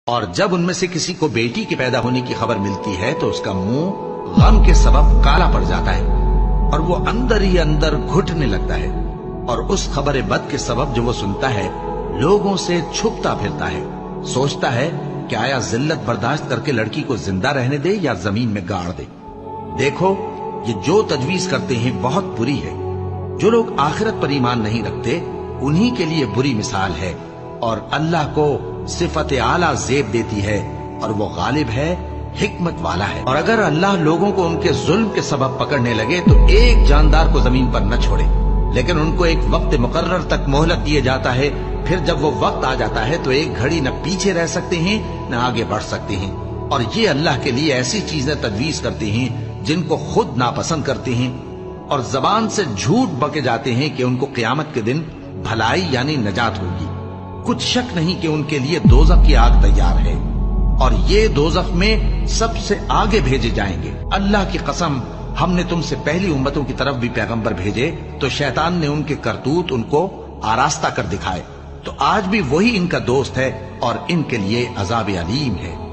اور جب ان میں سے کسی کو بیٹی کے پیدا ہونے کی خبر ملتی ہے تو اس کا منہ غم کے سبب کالا پڑ جاتا ہے اور وہ اندر ہی اندر گھٹنے لگتا ہے، اور اس خبر بد کے سبب جو وہ سنتا ہے لوگوں سے چھپتا پھرتا ہے، سوچتا ہے کہ آیا ذلت برداشت کر کے لڑکی کو زندہ رہنے دے یا زمین میں گاڑ دے۔ دیکھو یہ جو تجویز کرتے ہیں بہت بری ہے۔ جو لوگ آخرت پر ایمان نہیں رکھتے انہی کے لیے بری مثال ہے، اور اللہ کو صفت اعلیٰ زیب دیتی ہے اور وہ غالب ہے، حکمت والا ہے۔ اور اگر اللہ لوگوں کو ان کے ظلم کے سبب پکڑنے لگے تو ایک جاندار کو زمین پر نہ چھوڑے، لیکن ان کو ایک وقت مقرر تک مہلت دیے جاتا ہے، پھر جب وہ وقت آ جاتا ہے تو ایک گھڑی نہ پیچھے رہ سکتے ہیں نہ آگے بڑھ سکتے ہیں۔ اور یہ اللہ کے لیے ایسی چیزیں تجویز کرتے ہیں جن کو خود ناپسند کرتے ہیں، اور زبان سے جھوٹ بکے جاتے ہیں کہ ان کو قیامت کے دن بھلائی یعنی نجات ہوگی۔ کچھ شک نہیں کہ ان کے لیے دوزخ کی آگ تیار ہے، اور یہ دوزخ میں سب سے آگے بھیجے جائیں گے۔ اللہ کی قسم، ہم نے تم سے پہلی امتوں کی طرف بھی پیغمبر بھیجے تو شیطان نے ان کے کرتوت ان کو آراستہ کر دکھائے، تو آج بھی وہی ان کا دوست ہے اور ان کے لیے عذاب علیم ہے۔